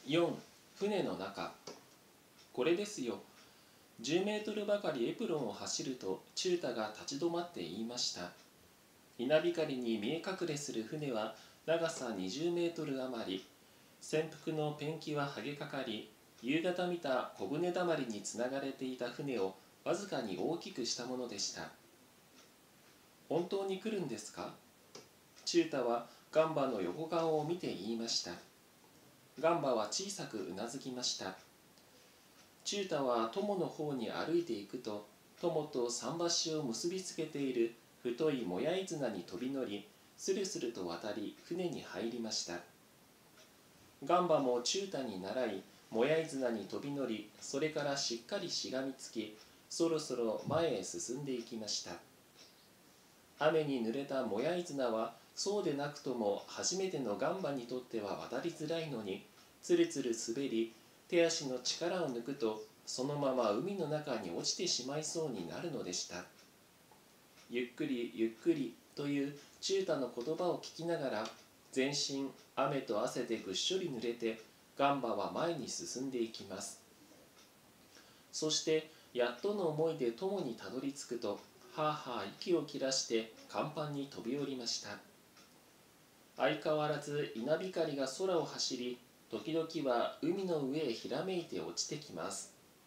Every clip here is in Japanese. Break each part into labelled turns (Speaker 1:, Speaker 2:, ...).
Speaker 1: 4. 船の中。これですよ。10メートルばかりエプロンを走るとチュータが立ち止まって言いました。稲光に見え隠れする船は長さ20メートル余り。船腹のペンキは剥げかかり、夕方見た小舟だまりにつながれていた船をわずかに大きくしたものでした。本当に来るんですか？チュータはガンバの横顔を見て言いました。ガンバは小さくうなずきました。チュータは友の方に歩いていくと、友と桟橋を結びつけている太いもやい綱に飛び乗り、スルスルと渡り船に入りました。ガンバもチュータに倣い、もやい綱に飛び乗り、それからしっかりしがみつき、そろそろ前へ進んでいきました。雨に濡れたもやい綱は、そうでなくとも初めてのガンバにとっては渡りづらいのに、つるつる滑り、手足の力を抜くと、そのまま海の中に落ちてしまいそうになるのでした。ゆっくりゆっくりというチュータの言葉を聞きながら、全身雨と汗でぐっしょり濡れて、ガンバは前に進んでいきます。そしてやっとの思いで友にたどり着くと、はあはあ息を切らして甲板に飛び降りました。相変わらず稲光が空を走り、時々は海の上へひらめいて落ちてきます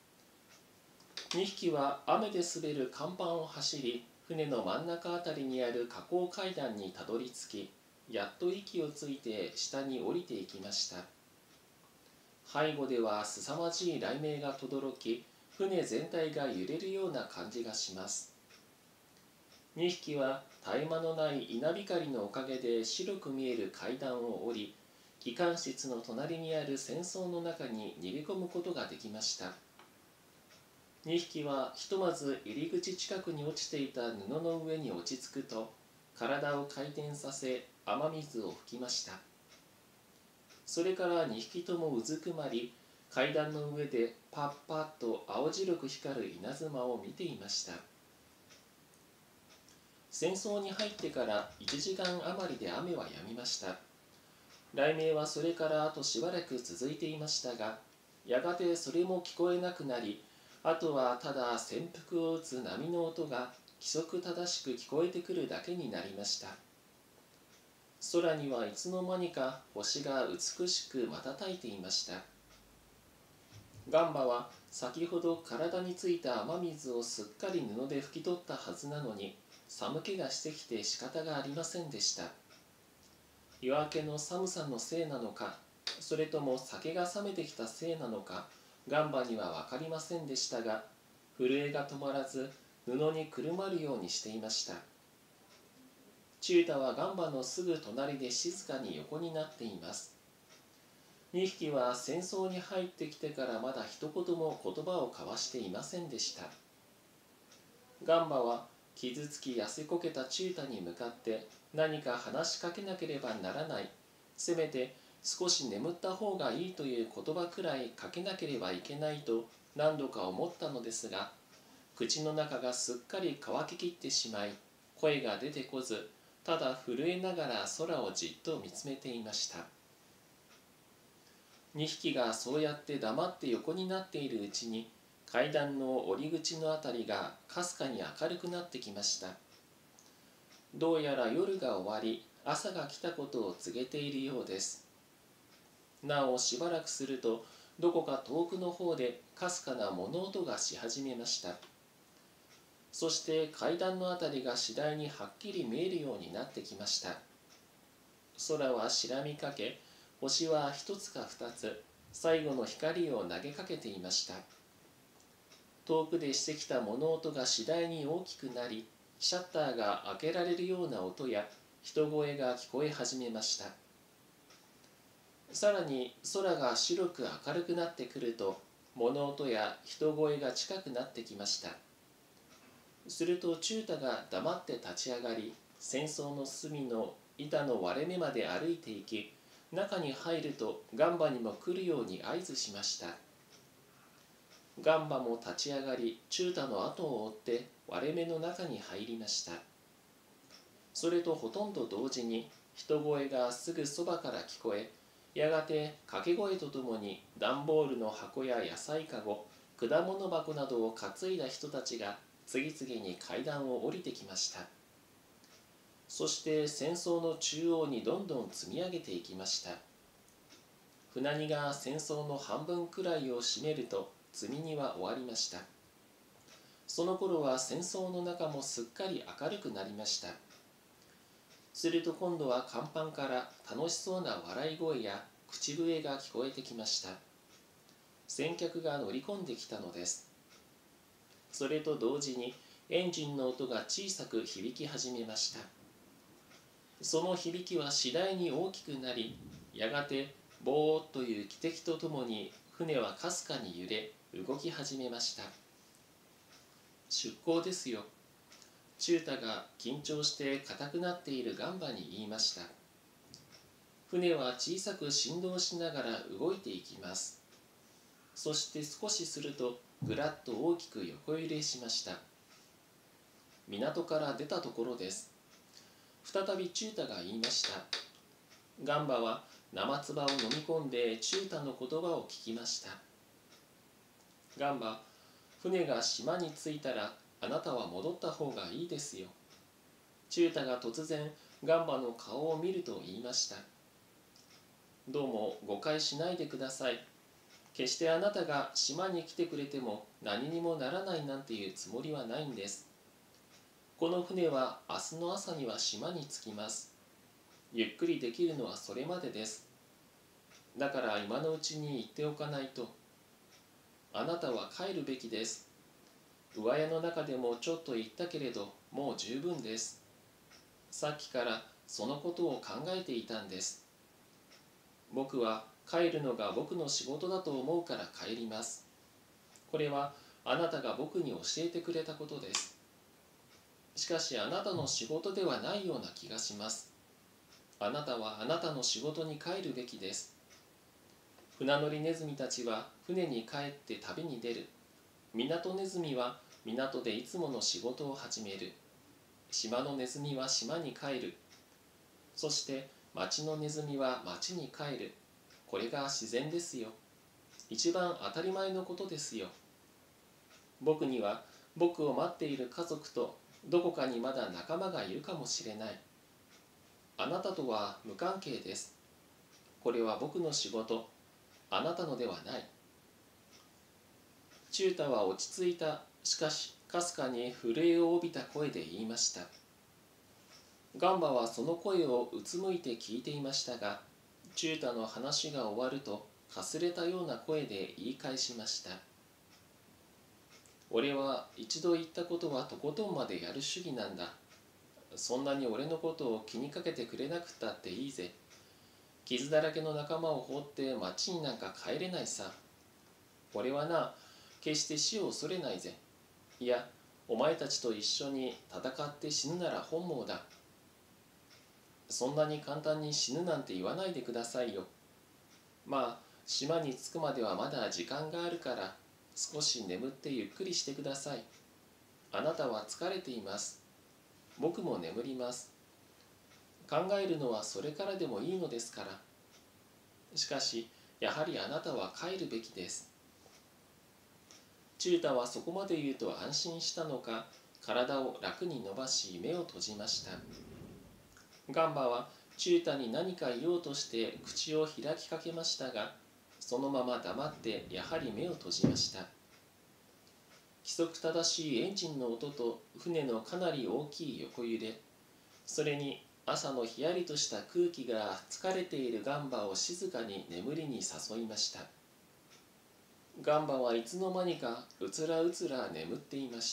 Speaker 1: 。2匹は雨で滑る甲板を走り、船の真ん中あたりにある下降階段にたどり着き、やっと息をついて下に降りていきました。背後ではすさまじい雷鳴がとどろき、船全体が揺れるような感じがします。2匹は絶え間のない稲光のおかげで白く見える階段を降り、機関室の隣にある船倉の中に逃げ込むことができました。2匹はひとまず入り口近くに落ちていた布の上に落ち着くと、体を回転させ雨水を吹きました。それから2匹ともうずくまり、階段の上でパッパッと青白く光る稲妻を見ていました。戦争に入ってから1時間余りで雨は止みました。雷鳴はそれからあとしばらく続いていましたが、やがてそれも聞こえなくなり、あとはただ潜伏を打つ波の音が規則正しく聞こえてくるだけになりました。空にはいつの間にか星が美しく瞬いていました。ガンバは先ほど体についた雨水をすっかり布で拭き取ったはずなのに、寒気がしてきて仕方がありませんでした。夜明けの寒さのせいなのか、それとも酒が冷めてきたせいなのか、ガンバには分かりませんでしたが、震えが止まらず布にくるまるようにしていました。チュータはガンバのすぐ隣で静かに横になっています。2匹は戦争に入ってきてからまだ一言も言葉を交わしていませんでした。ガンバは傷つき痩せこけたチュータに向かって何か話しかけなければならない、せめて少し眠った方がいいという言葉くらいかけなければいけないと何度か思ったのですが、口の中がすっかり乾ききってしまい、声が出てこず、ただ震えながら空をじっと見つめていました。2匹がそうやって黙って横になっているうちに、階段の降り口のあたりがかすかに明るくなってきました。どうやら夜が終わり、朝が来たことを告げているようです。なおしばらくすると、どこか遠くの方でかすかな物音がし始めました。そして階段のあたりが次第にはっきり見えるようになってきました。空は白みかけ、星は一つか二つ、最後の光を投げかけていました。遠くでしてきた物音が次第に大きくなり、シャッターが開けられるような音や人声が聞こえ始めました。さらに空が白く明るくなってくると、物音や人声が近くなってきました。するとチュータが黙って立ち上がり、戦争の隅の板の割れ目まで歩いていき、中に入るとガンバにも来るように合図しました。ガンバも立ち上がり、チュータの後を追って割れ目の中に入りました。それとほとんど同時に人声がすぐそばから聞こえ、 やがて掛け声とともに段ボールの箱や野菜かご、果物箱などを担いだ人たちが次々に階段を降りてきました。そして戦争の中央にどんどん積み上げていきました。船荷が戦争の半分くらいを占めると積み荷は終わりました。その頃は戦争の中もすっかり明るくなりました。すると今度は甲板から楽しそうな笑い声や口笛が聞こえてきました。先客が乗り込んできたのです。それと同時にエンジンの音が小さく響き始めました。その響きは次第に大きくなり、やがてボーッという汽笛とともに船はかすかに揺れ動き始めました。出港ですよ。チュータが緊張して硬くなっているガンバに言いました。船は小さく振動しながら動いていきます。そして少しするとぐらっと大きく横揺れしました。港から出たところです。再びチュータが言いました。ガンバは生唾を飲み込んでチュータの言葉を聞きました。ガンバ、船が島に着いたらあなたは戻った方がいいですよ。チュータが突然ガンバの顔を見ると言いました。どうも誤解しないでください。決してあなたが島に来てくれても何にもならないなんていうつもりはないんです。この船は明日の朝には島に着きます。ゆっくりできるのはそれまでです。だから今のうちに言っておかないと。あなたは帰るべきです。上屋の中でもちょっと言ったけれど、もう十分です。さっきからそのことを考えていたんです。僕は帰るのが僕の仕事だと思うから帰ります。これはあなたが僕に教えてくれたことです。しかしあなたの仕事ではないような気がします。あなたはあなたの仕事に帰るべきです。船乗りネズミたちは船に帰って旅に出る。港ネズミは港でいつもの仕事を始める。島のネズミは島に帰る。そして町のネズミは町に帰る。これが自然ですよ。一番当たり前のことですよ。僕には僕を待っている家族とどこかにまだ仲間がいるかもしれない。あなたとは無関係です。これは僕の仕事、あなたのではない。チュータは落ち着いた、しかしかすかに震えを帯びた声で言いました。ガンバはその声をうつむいて聞いていましたが、チュータの話が終わるとかすれたような声で言い返しました。俺は一度言ったことはとことんまでやる主義なんだ。そんなに俺のことを気にかけてくれなくったっていいぜ。傷だらけの仲間を放って町になんか帰れないさ。俺はな、決して死を恐れないぜ。いや、お前たちと一緒に戦って死ぬなら本望だ。そんなに簡単に死ぬなんて言わないでくださいよ。まあ、島に着くまではまだ時間があるから、少し眠ってゆっくりしてください。あなたは疲れています。僕も眠ります。考えるのはそれからでもいいのですから。しかし、やはりあなたは帰るべきです。チュータはそこまで言うと安心したのか、体を楽に伸ばし目を閉じました。ガンバはチュータに何か言おうとして口を開きかけましたが、そのまま黙ってやはり目を閉じました。規則正しいエンジンの音と船のかなり大きい横揺れ、それに朝のひやりとした空気が疲れているガンバを静かに眠りに誘いました。ガンバはいつの間にかうつらうつら眠っていました。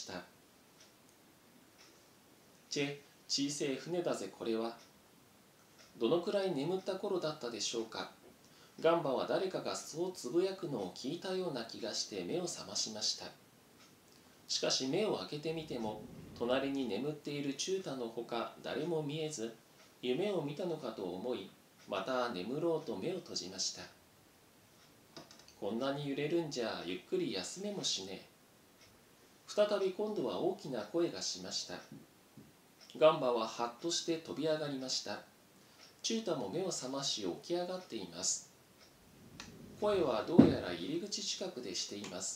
Speaker 1: 小せえ船だぜこれは。どのくらい眠った頃だったでしょうか。ガンバは誰かがそうつぶやくのを聞いたような気がして目を覚ましました。しかし目を開けてみても、隣に眠っているチュータのほか誰も見えず、夢を見たのかと思い、また眠ろうと目を閉じました。こんなに揺れるんじゃゆっくり休めもしねえ。再び今度は大きな声がしました。ガンバははっとして飛び上がりました。チュータも目を覚まし起き上がっています。 声はどうやら入り口近くでしています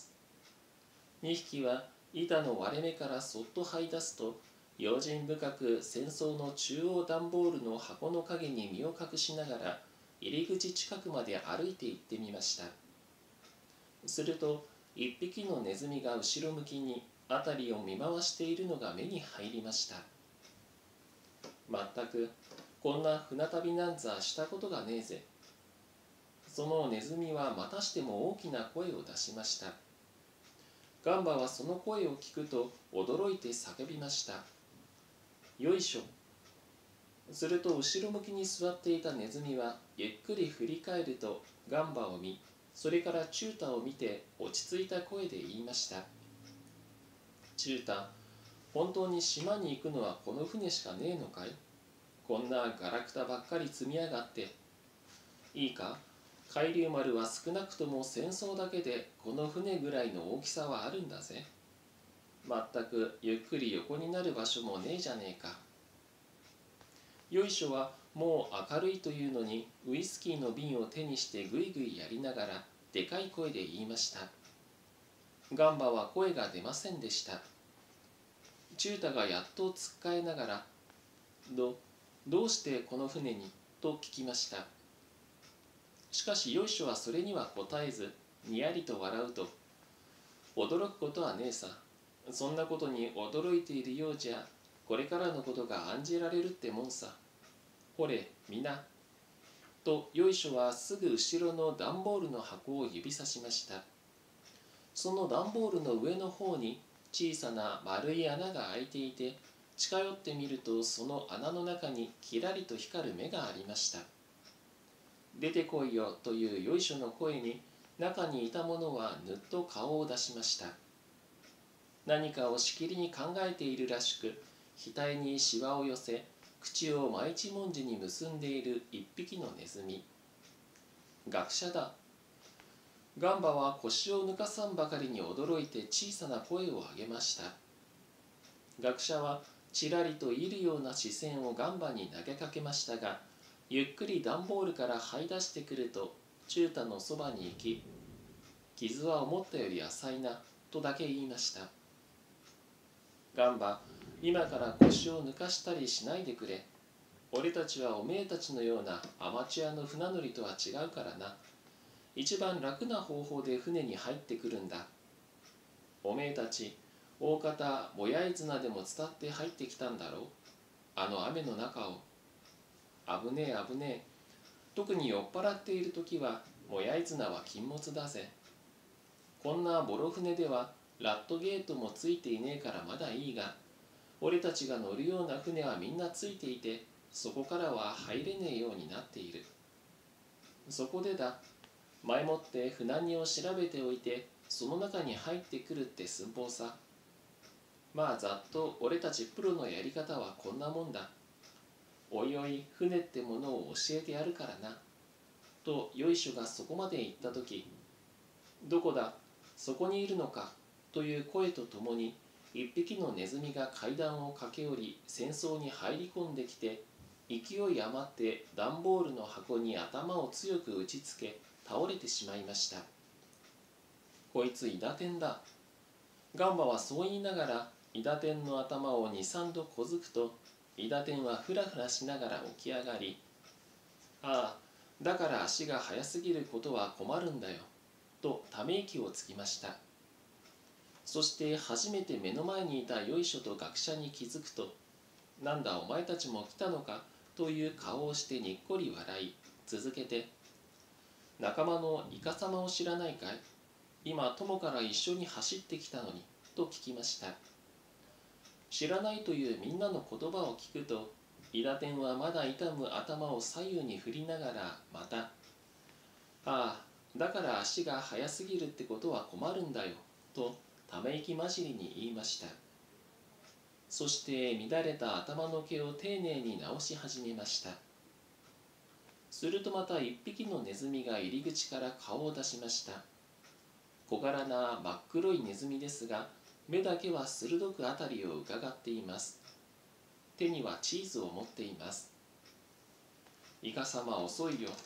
Speaker 1: 。2匹は板の割れ目からそっと這い出すと、用心深く戦争の中央段ボールの箱の陰に身を隠しながら入り口近くまで歩いて行ってみました。すると1匹のネズミが後ろ向きに辺りを見回しているのが目に入りました。まったくこんな船旅なんざしたことがねえぜ。そのネズミはまたしても大きな声を出しました。ガンバはその声を聞くと驚いて叫びました。よいしょ。すると後ろ向きに座っていたネズミはゆっくり振り返るとガンバを見、それからチュータを見て落ち着いた声で言いました。チュータ、本当に島に行くのはこの船しかねえのかい？こんなガラクタばっかり積みやがって。いいか、海龍丸は少なくとも戦争だけでこの船ぐらいの大きさはあるんだぜ。まったくゆっくり横になる場所もねえじゃねえか。よいしょはもう明るいというのにウイスキーの瓶を手にしてぐいぐいやりながらでかい声で言いました。ガンバは声が出ませんでした。チュータがやっとつっかえながらどうしてこの船にと聞きました。しかしよいしょはそれには答えずにやりと笑うと、驚くことはねえさ。そんなことに驚いているようじゃこれからのことが案じられるってもんさ。ほれみな。とよいしょはすぐ後ろの段ボールの箱を指さしました。その段ボールの上の方に小さな丸い穴が開いていて、近寄ってみるとその穴の中にきらりと光る目がありました。出てこいよというよいしょの声に中にいた者はぬっと顔を出しました。何かをしきりに考えているらしく、額にしわを寄せ口を真一文字に結んでいる一匹のネズミ。学者だ。ガンバは腰を抜かさんばかりに驚いて小さな声を上げました。学者はちらりといるような視線をガンバに投げかけましたが、ゆっくり段ボールから這い出してくるとチュータのそばに行き、傷は思ったより浅いなとだけ言いました。ガンバ、今から腰を抜かしたりしないでくれ。俺たちはおめえたちのようなアマチュアの船乗りとは違うからな。一番楽な方法で船に入ってくるんだ。おめえたち大方もやい綱でも伝って入ってきたんだろう。あの雨の中を。危ねえ危ねえ。特に酔っ払っている時はもやい綱は禁物だぜ。こんなボロ船ではラットゲートもついていねえからまだいいが、俺たちが乗るような船はみんなついていて、そこからは入れねえようになっている。そこでだ、前もって船荷を調べておいてその中に入ってくるって寸法さ。まあざっと俺たちプロのやり方はこんなもんだ。おいおい船ってものを教えてやるからな。とよいしょがそこまで言ったとき、どこだ、そこにいるのかという声とともに一匹のネズミが階段を駆け下り戦争に入り込んできて、勢い余って段ボールの箱に頭を強く打ちつけ倒れてしまいました。こいつイダテンだ。ガンバはそう言いながらイダテンの頭を2、3度こづくと、イダテンはふらふらしながら起き上がり、ああ、だから足が速すぎることは困るんだよ、とため息をつきました。そして初めて目の前にいたよいしょと学者に気づくと、なんだお前たちも来たのかという顔をしてにっこり笑い、続けて、仲間のイカ様を知らないかい？今友から一緒に走ってきたのに、と聞きました。知らないというみんなの言葉を聞くと、イダテンはまだ痛む頭を左右に振りながらまた、ああ、だから足が速すぎるってことは困るんだよ、とため息混じりに言いました。そして乱れた頭の毛を丁寧に直し始めました。するとまた一匹のネズミが入り口から顔を出しました。小柄な真っ黒いネズミですが、目だけは鋭くあたりをうかがっています。手にはチーズを持っています。イカ様遅いよ。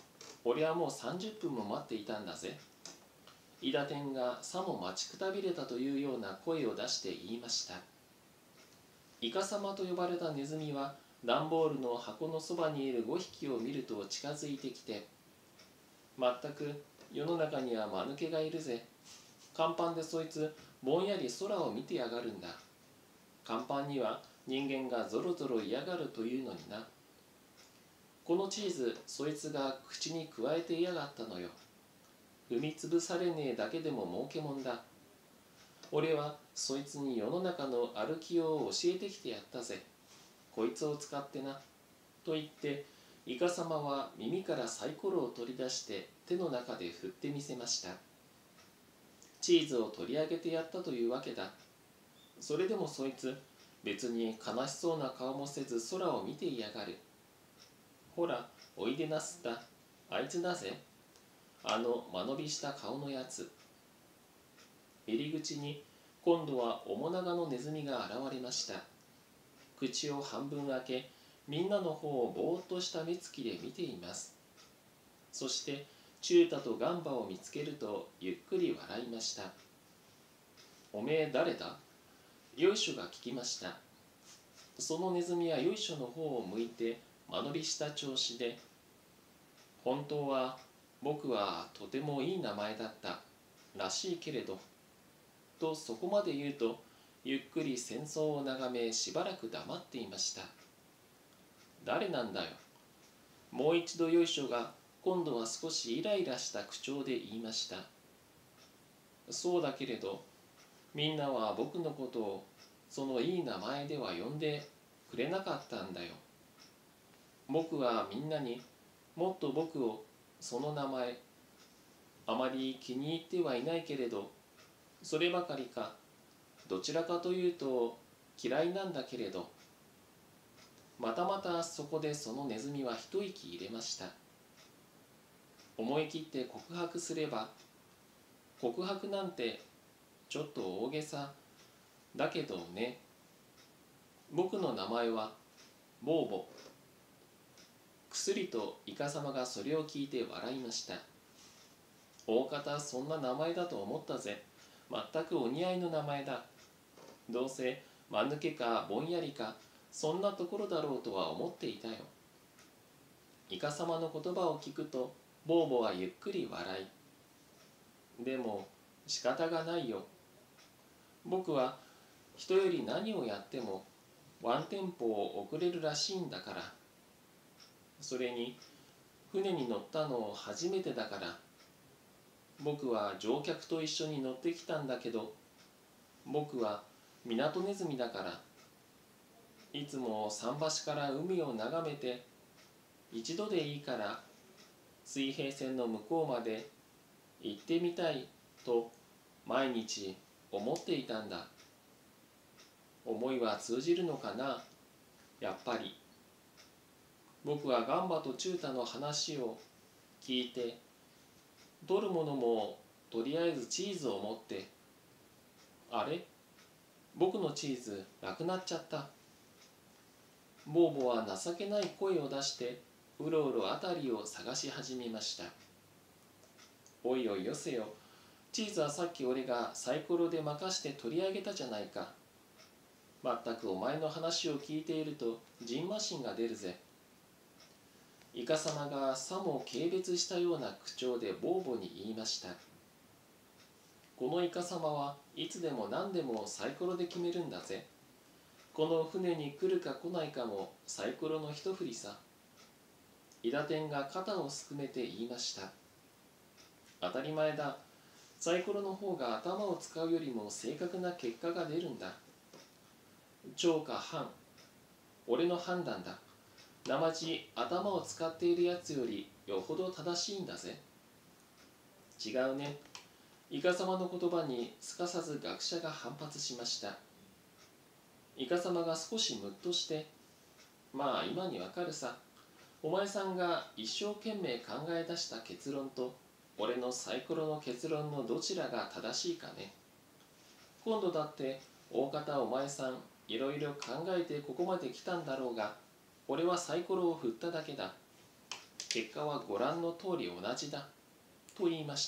Speaker 1: 俺はもう30分も待っていたんだぜ。伊達天がさも待ちくたびれたというような声を出して言いました。イカサマと呼ばれたネズミは段ボールの箱のそばにいる5匹を見ると近づいてきて、まったく世の中には間抜けがいるぜ。甲板でそいつぼんやり空を見てやがるんだ。甲板には人間がぞろぞろ嫌がるというのにな。このチーズそいつが口にくわえていやがったのよ。踏みつぶされねえだけでも儲けもんだ。俺はそいつに世の中の歩きようを教えてきてやったぜ。こいつを使ってな。と言ってイカサマは耳からサイコロを取り出して手の中で振ってみせました。チーズを取り上げてやったというわけだ。それでもそいつ別に悲しそうな顔もせず空を見ていやがる。ほらおいでなすった。あいつだぜ。あの間延びした顔のやつ。入り口に今度は面長のネズミが現れました。口を半分開け、みんなの方をぼーっとした目つきで見ています。そしてチュータとガンバを見つけるとゆっくり笑いました。おめえ誰だ？よいしょが聞きました。そのネズミはよいしょの方を向いて間延びした調子で、本当は僕はとてもいい名前だったらしいけれど、とそこまで言うとゆっくり戦争を眺めしばらく黙っていました。誰なんだよ。もう一度よいしょが今度は少しイライラした口調で言いました。そうだけれど、みんなは僕のことをそのいい名前では呼んでくれなかったんだよ。僕はみんなにもっと僕をその名前あまり気に入ってはいないけれど、そればかりかどちらかというと嫌いなんだけれど。またまたそこでそのネズミは一息入れました。思い切って告白すれば、告白なんてちょっと大げさだけどね。僕の名前はボーボ。くすりとイカサマがそれを聞いて笑いました。大方そんな名前だと思ったぜ。全くお似合いの名前だ。どうせ間抜けかぼんやりかそんなところだろうとは思っていたよ。イカサマの言葉を聞くとボーボはゆっくり笑い、でも仕方がないよ。僕は人より何をやってもワンテンポ遅れるらしいんだから。それに船に乗ったの初めてだから。僕は乗客と一緒に乗ってきたんだけど、僕は港ネズミだから、いつも桟橋から海を眺めて、一度でいいから水平線の向こうまで行ってみたいと毎日思っていたんだ。思いは通じるのかな、やっぱり。僕はガンバとチュータの話を聞いて、取るものもとりあえずチーズを持って、あれ、僕のチーズなくなっちゃった。ボーボは情けない声を出してうろうろあたりを探し始めました。おいおいよせよ、チーズはさっき俺がサイコロで任して取り上げたじゃないか。まったくお前の話を聞いているとジンマシンが出るぜ。イカサマがさも軽蔑したような口調でボーボに言いました。このイカサマはいつでも何でもサイコロで決めるんだぜ。この船に来るか来ないかもサイコロの一振りさ。伊達天が肩をすくめて言いました。当たり前だ。サイコロの方が頭を使うよりも正確な結果が出るんだ。長か半、俺の判断だ。なまじ頭を使っているやつよりよほど正しいんだぜ。違うね。イカサマの言葉にすかさず学者が反発しました。イカサマが少しムッとして、まあ今にわかるさ。お前さんが一生懸命考え出した結論と俺のサイコロの結論のどちらが正しいかね。今度だって大方お前さんいろいろ考えてここまで来たんだろうが、俺はサイコロを振っただけだ。 結果はご覧の通り同じだ、と言いました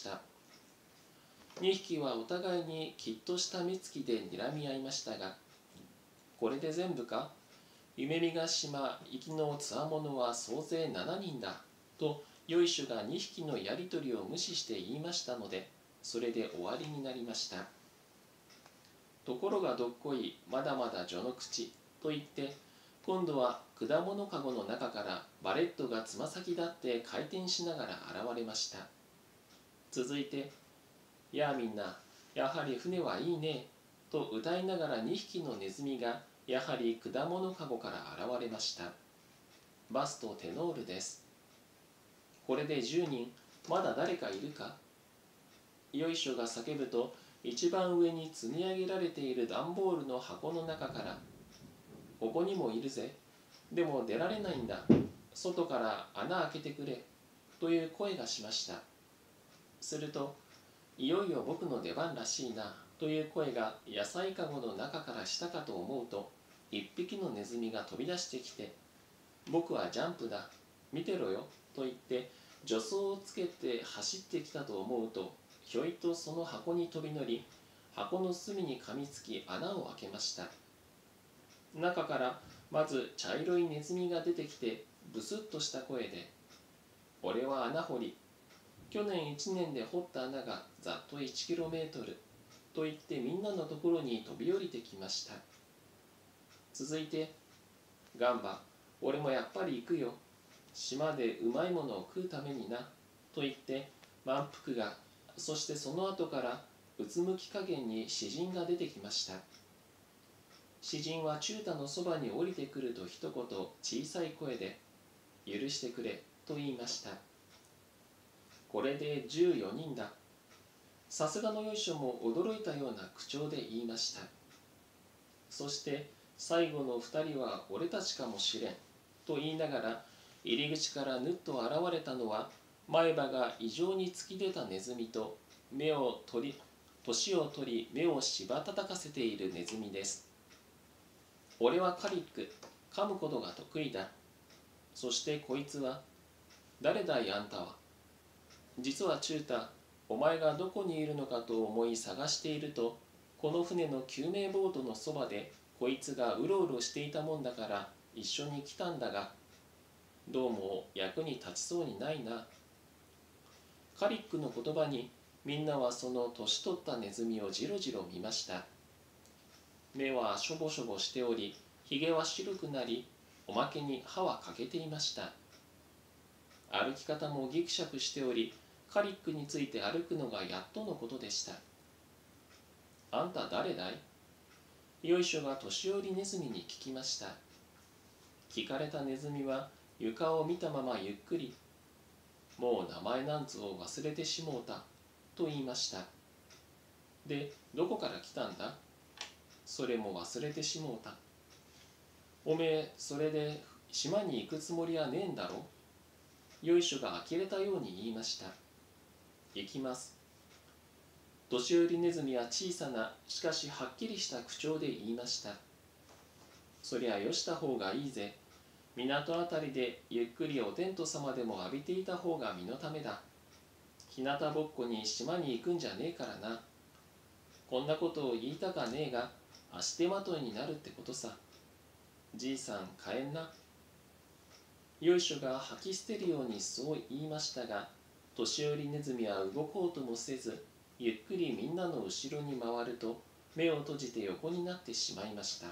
Speaker 1: 。2匹はお互いにきっとした目つきで睨み合いましたが、これで全部か、夢見ヶ島行きのつわものは総勢7人だ、とよいしょが2匹のやりとりを無視して言いましたので、それで終わりになりました。ところがどっこい、まだまだ序の口、と言って、今度は果物かごの中からバレットがつま先立って回転しながら現れました。続いて、やあみんな、やはり船はいいね、と歌いながら2匹のネズミがやはり果物かごから現れました。バスとテノールです。これで10人、まだ誰かいるか。よいしょが叫ぶと、一番上に積み上げられている段ボールの箱の中から、ここにもいるぜ。でも出られないんだ。外から穴開けてくれ。という声がしました。すると、いよいよ僕の出番らしいな、という声が野菜かごの中からしたかと思うと、一匹のネズミが飛び出してきて、僕はジャンプだ、見てろよ、と言って、助走をつけて走ってきたと思うと、ひょいとその箱に飛び乗り、箱の隅に噛みつき穴を開けました。中からまず茶色いネズミが出てきて、ブスッとした声で、俺は穴掘り。去年1年で掘った穴がざっと 1km と言ってみんなのところに飛び降りてきました。続いて、ガンバ、俺もやっぱり行くよ。島でうまいものを食うためにな。と言って満腹が、そしてその後からうつむき加減に詩人が出てきました。詩人は中太のそばに降りてくると一言小さい声で、許してくれと言いました。これで14人だ。さすがのよいしょも驚いたような口調で言いました。そして最後の2人は俺たちかもしれんと言いながら、入り口からぬっと現れたのは、前歯が異常に突き出たネズミと、年を取り目をしばたたかせているネズミです。俺はカリック、噛むことが得意だ。そしてこいつは、誰だいあんたは。実は中太、お前がどこにいるのかと思い探していると、この船の救命ボートのそばでこいつがうろうろしていたもんだから一緒に来たんだが、どうも役に立ちそうにないな。カリックの言葉にみんなはその年取ったネズミをじろじろ見ました。目はしょぼしょぼしており、ひげは白くなり、おまけに歯は欠けていました。歩き方もギクシャクしており、カリックについて歩くのがやっとのことでした。あんた誰だい？よいしょが年寄りネズミに聞きました。聞かれたネズミは床を見たままゆっくり、もう名前なんつを忘れてしもうた、と言いました。で、どこから来たんだ？それも忘れてしもうた。おめえ、それで島に行くつもりはねえんだろ？よいしょが呆れたように言いました。行きます。年寄りネズミは小さな、しかしはっきりした口調で言いました。そりゃよした方がいいぜ。港あたりでゆっくりお天道様でも浴びていた方が身のためだ。日向ぼっこに島に行くんじゃねえからな。こんなことを言いたかねえが、足手まといになるってことさ。じいさん帰んな。よいしょが吐き捨てるようにそう言いましたが、年寄りネズミは動こうともせず、ゆっくりみんなの後ろに回ると、目を閉じて横になってしまいました。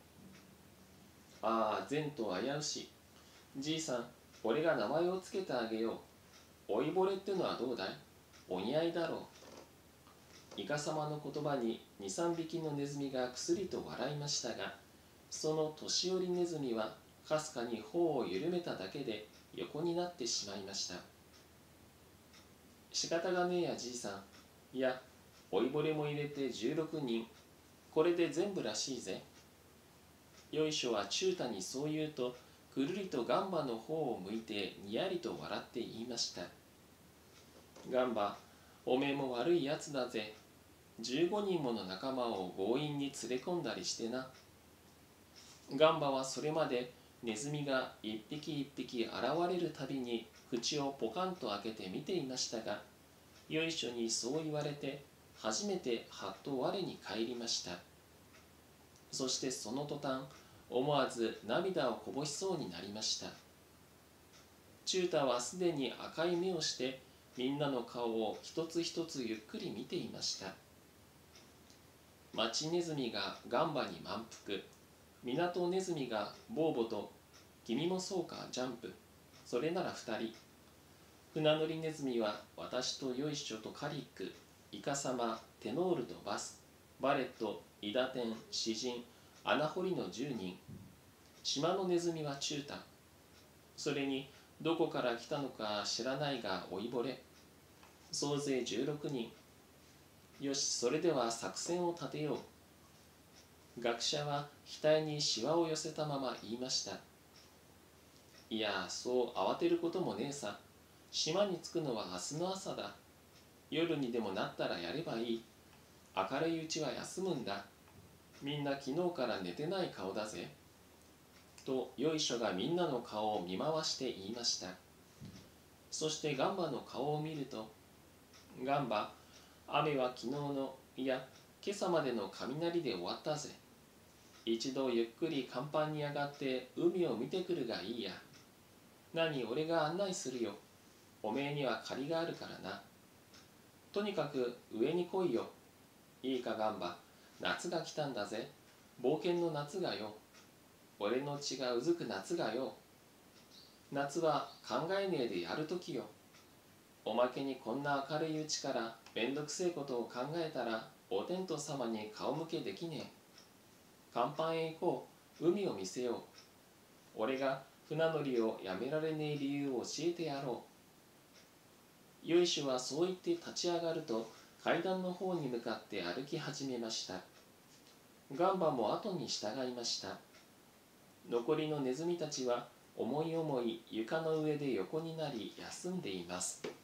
Speaker 1: ああ、前途危うし。じいさん、俺が名前をつけてあげよう。老いぼれってのはどうだい？お似合いだろう。イカ様の言葉に2、3匹のネズミがくすりと笑いましたが、その年寄りネズミはかすかに頬を緩めただけで横になってしまいました。仕方がねえやじいさん。いや、老いぼれも入れて16人。これで全部らしいぜ。よいしょは中太にそう言うと、くるりとガンバの方を向いてにやりと笑って言いました。ガンバ、おめえも悪いやつだぜ。15人もの仲間を強引に連れ込んだりしてな。ガンバはそれまでネズミが一匹一匹現れるたびに口をポカンと開けて見ていましたが、よいしょにそう言われて初めてはっと我に返りました。そしてその途端、思わず涙をこぼしそうになりました。チュータはすでに赤い目をしてみんなの顔を一つ一つゆっくり見ていました。マチネズミがガンバに満腹、港ネズミがボーボと、君もそうかジャンプ、それなら2人。船乗りネズミは私とよいしょとカリック、イカサマ、テノールとバス、バレット、イダテン、詩人、穴掘りの10人。島のネズミはチュータ。それにどこから来たのか知らないが老いぼれ。総勢16人。よし、それでは作戦を立てよう。学者は額にしわを寄せたまま言いました。いや、そう慌てることもねえさ。島に着くのは明日の朝だ。夜にでもなったらやればいい。明るいうちは休むんだ。みんな昨日から寝てない顔だぜ。とよいしょがみんなの顔を見回して言いました。そしてガンバの顔を見ると、ガンバ、雨は昨日の、いや、今朝までの雷で終わったぜ。一度ゆっくり甲板に上がって海を見てくるがいいや。何、俺が案内するよ。おめえには借りがあるからな。とにかく上に来いよ。いいかガンバ、夏が来たんだぜ。冒険の夏がよ。俺の血がうずく夏がよ。夏は考えねえでやるときよ。おまけにこんな明るいうちからめんどくせえことを考えたらお天道様に顔向けできねえ。甲板へ行こう。海を見せよう。俺が船乗りをやめられねえ理由を教えてやろう。よいしょはそう言って立ち上がると階段の方に向かって歩き始めました。ガンバも後に従いました。残りのネズミたちは思い思い床の上で横になり休んでいます。